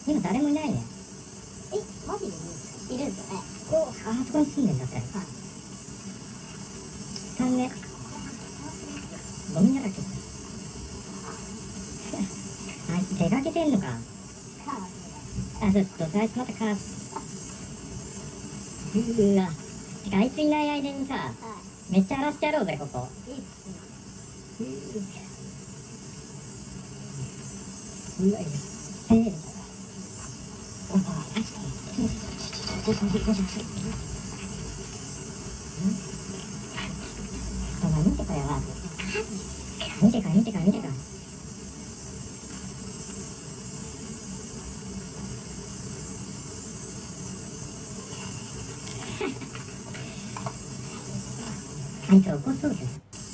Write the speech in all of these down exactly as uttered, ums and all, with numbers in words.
今誰もいないね。 え、マジでいるんですか？いるんですよね。 こう、あそこに住んでんだったら。はい。汚ね。ゴミだらけ。あいつ出かけてんのか。あ、そう、どうせあいつまたか。うーわ。てか、あいついない間にさ、はい、めっちゃ荒らしてやろうぜ、ここ。いいっすね。うわ、いいね。せーの。おばあ、あいつ。おばあ、おばあ、おばあ。お前見てこれは。見てか、見てか、見てか。あいつ起こそうぜ。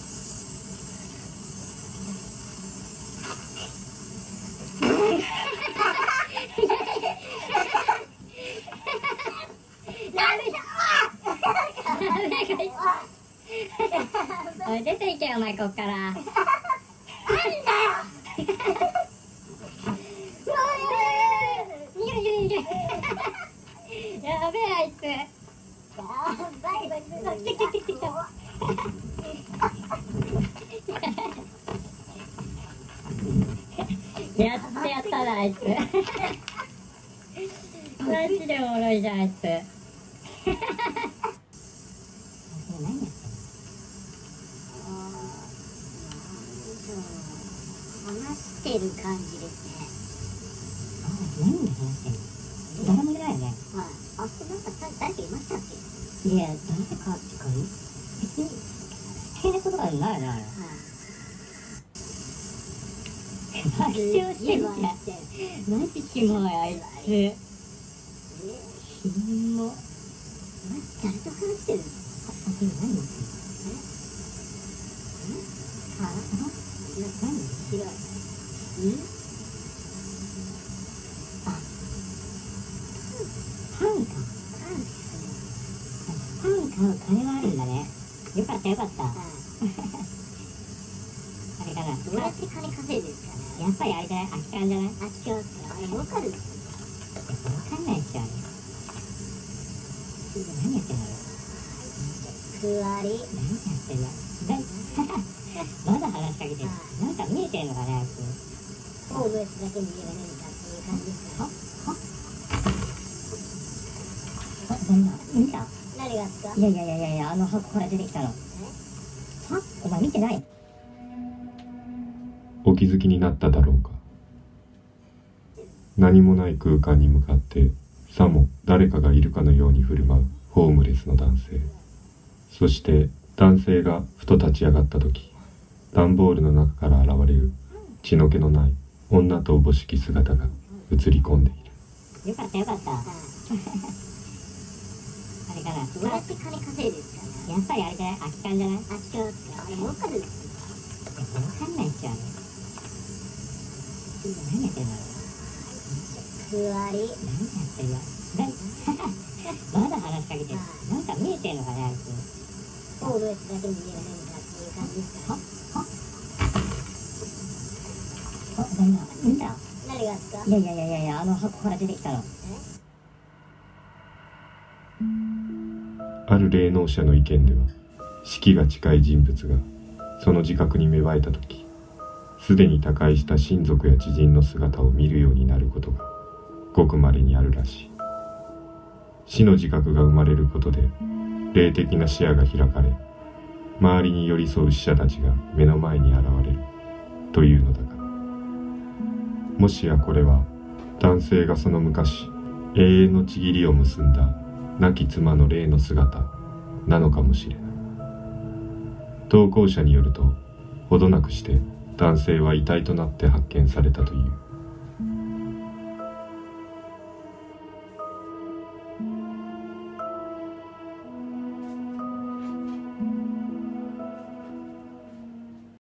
おい、出ていけよ、お前、こっから。なんだよ。逃げる、逃げる、逃げる。やべえ、あいつ。やばい、来て来て来て来た。やってやったな、あいつ。マジでおもろいじゃん、あいつ。 話してる感じですね。 何で話してんの？誰もいないよね。 はい。あそこなんか誰かいましたっけ？ いや、誰かってか、別に好きなことはないな。はい。爆笑してんじゃん。マジキモい、あいつ。え？キモ。マジ誰と話してるの？ あ、それ何持ってんの？え？ あ？何？白い。ん？あ、 パンか。パン買う金はあるんだね。よかったよかった。あれかな。 どうやって金稼いでるんですかね。 やっぱりあれじゃない？空き缶じゃない？ 空き缶ですか。あれ儲かるんですよ。わかんないっすよ、あれ。何やってんの？ ふわり。 何やってんの？まだ話しかけてる。なんか見えてんのかね、あいつ。 ホームレスだけに言えば何かっていう感じですか。 は？は？あ、何だ？見た？ 何がですか？ いやいやいやいやいや、あの箱から出てきたの。は？お前見てない？ お気づきになっただろうか。何もない空間に向かってさも誰かがいるかのように振る舞うホームレスの男性。そして男性がふと立ち上がった時、段ボールの中から現れる血の気のない女とおぼしき姿が映り込んでいる。 よかったよかった。あれかな。 どうやって金稼いでるんですかね。 やっぱりあれじゃない？空き缶じゃない？ 空き缶ですか。あれ儲かるんですか。 わかんないっすよ、あれ。何やってんの？ ふわり。 何やってんの？まだ話しかけてる。なんか見えてんのかね、あいつ。 ホームレスだけに言えば何かっていう感じですか。 は？は？あ、何だ？見た？ 何がですか？ いやいやいやいやいや、あの箱から出てきたの。 ある霊能者の意見では、死期が近い人物がその自覚に芽生えた時、すでに他界した親族や知人の姿を見るようになることがごく稀にあるらしい。死の自覚が生まれることで霊的な視野が開かれ、周りに寄り添う死者たちが目の前に現れるというのだが、もしやこれは男性がその昔永遠の契りを結んだ亡き妻の霊の姿なのかもしれない。投稿者によると、ほどなくして男性は遺体となって発見されたという。